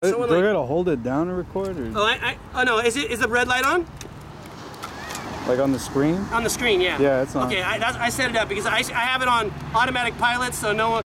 Do I gotta hold it down and record? Or? Oh no, is the red light on? Like on the screen? On the screen, yeah. Yeah, it's on. Okay, I set it up because I have it on automatic pilot, so no one.